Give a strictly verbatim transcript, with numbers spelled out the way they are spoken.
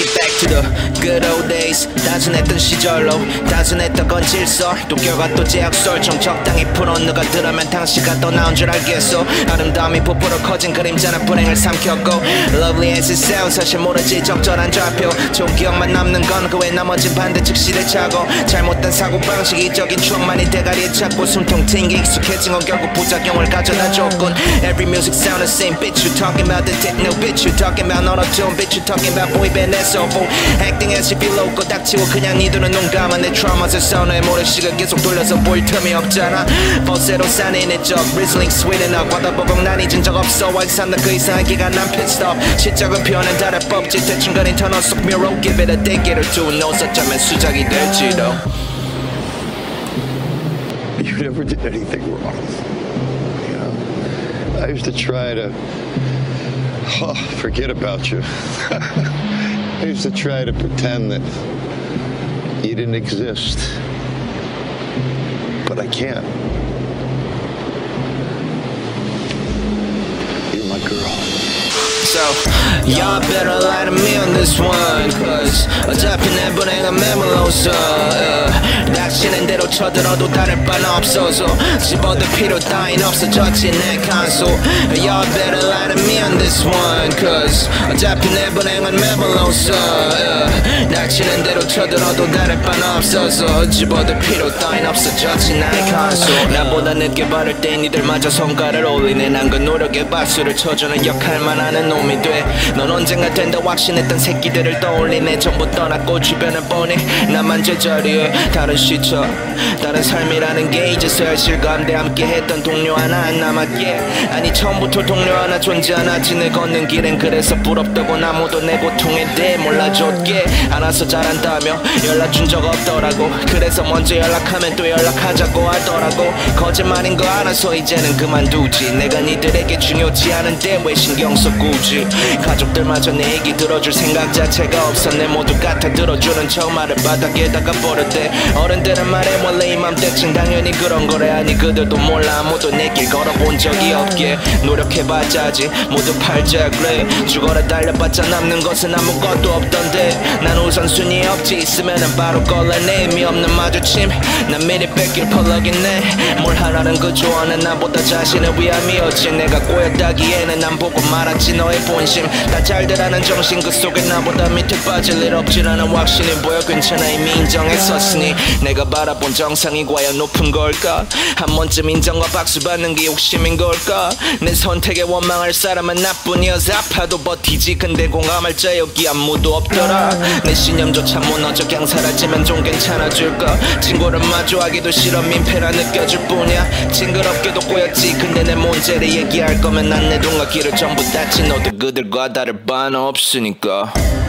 it back to the good old days. 단순했던 시절로 단순했던 건 질서 또 결과 또 제약설 좀 적당히 풀어 누가 들으면 당시가 또 나온 줄 알겠어. 아름다움이 부풀어 커진 그림자는 불행을 삼켰고 Lovely as it sounds 사실 모르지 적절한 좌표. 좋은 기억만 남는 건 그 외 나머진 반대측 시대차고 잘못된 사고방식 이적인 추억만이 대가리에 찾고 숨통 튄 게 익숙해진 건 결국 부작용을 가져다 줬군. Every music sound the same bitch you talking about the techno bitch you talking about auto-tune bitch you talking about boyband 에스오포 acting as if you local 닥치고 그냥 니들은 눈 감아 내 trauma's 사운드의 모래시계 계속 돌려서 볼 틈이 없잖아. 버스로 산에 내 적 Rizzling sweeten up 바다보고 난 잊은 적 없어 와익산다 그 이상한 기간 난 pitstop 시작은 표현은 다를 법지 대충 그린 터널 속 mirror give it a decade or two no 어쩌면 수작이 될지도. You never did anything wrong. You know, I used to try to oh, forget about you. I used to try to pretend that you didn't exist, but I can't. You're my girl. So, y'all better lie to me on this one Cause 어차피 내 불행한 메모로서 uh, 닥치는 대로 쳐들어도 다를 바는 없어서 집어들 필요 따윈 없어졌지 내 칸소. Y'all better lie to me on this one Cause 어차피 내 불행한 메모로서 uh, 닥치는 대로 쳐들어도 다를 바는 없어서 집어들 필요 따윈 없어졌지 내 칸소. 나보다 늦게 바를 때 니들마저 손가락을 올리네. 난 그 노력에 박수를 쳐주는 역할만 하는 놈이 돼. 넌 언젠가 된다 확신했던 새끼들을 떠올리네. 전부 떠났고 주변을 보니 나만 제자리에 다른 시차 다른 삶이라는 게 이제서야 실감돼. 함께 했던 동료 하나 안 남았기에 아니 처음부터 동료 하나 존재 않았지. 내 걷는 길엔 그래서 부럽다고 아무도 내 고통에 대해 몰라줬기에 알아서 잘한다며 연락 준 적 없더라고. 그래서 먼저 연락하면 또 연락하자고 하더라고. 거짓말인 거 알아서 이제는 그만두지. 내가 니들에게 중요치 않은데 왜 신경 써 굳이. 가족들마저 내 얘기 들어줄 생각 자체가 없어. 내 모두 같아 들어주는 척 말을 바닥에다가 버렸대. 어른들은 말해 원래 이맘때쯤 당연히 그런 거래. 아니 그들도 몰라 아무도 내 길 걸어본 적이 없게. 노력해봤자지 모두 팔자 그래. 죽어라 달려봤자 남는 것은 아무것도 없던데. 난 우선순위 없지 있으면은 바로 걸러내. 의미 없는 마주침 난 미리 뺏길 펄럭이네. 뭘 하라는 그 조언은 나보다 자신을 위함이었지. 내가 꼬였다기에는 난 보고 말았지 너의 본심. 다 잘되라는 정신 그 속에 나보다 밑에 빠질 일 없지라는 확신이 보여. 괜찮아 이미 인정했었으니. 내가 바라본 정상이 과연 높은 걸까. 한 번쯤 인정과 박수 받는 게 욕심인 걸까. 내 선택에 원망할 사람은 나뿐이어서 아파도 버티지. 근데 공감할 자 여기 아무도 없더라. 내 신념조차 무너져 그냥 사라지면 좀 괜찮아질까. 친구를 마주하기도 싫어 민폐라 느껴질 뿐이야. 징그럽게도 꼬였지. 근데 내 문제를 얘기할 거면 난 내 눈과 귀를 전부 닫지. 너도 그들과 다를 바는 없으니까.